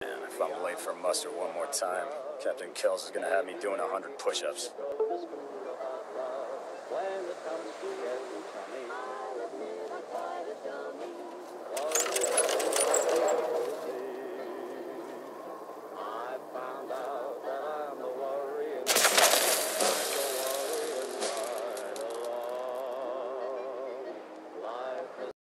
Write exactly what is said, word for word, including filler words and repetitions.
If I'm late for muster one more time, Captain Kells is gonna have me doing a hundred push-ups.